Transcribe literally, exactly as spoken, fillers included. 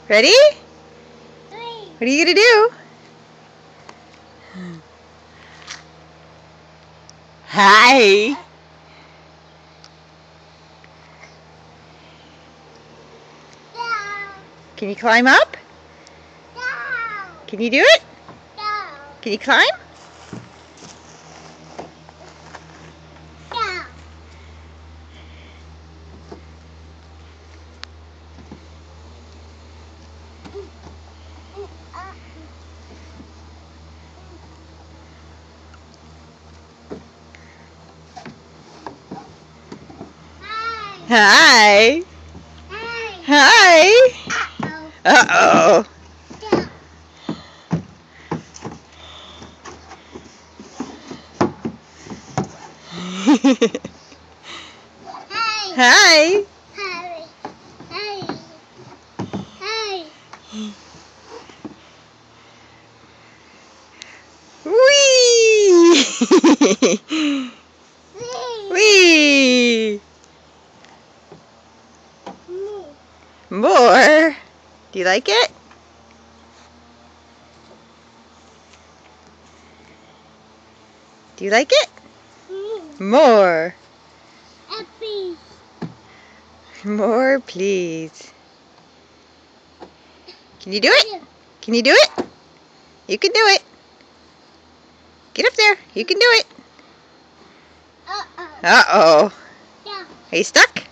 Ready? What are you gonna do? Hi. Can you climb up? Can you do it? Can you climb? Hi. Hi. Uh-oh. Hi. Hi. Hi. Hi. Whee! Whee! More? Do you like it? Do you like it? More. Happy. More, please. Can you do it? Can you do it? You can do it. Get up there. You can do it. Uh-oh. Uh-oh. Yeah. Are you stuck?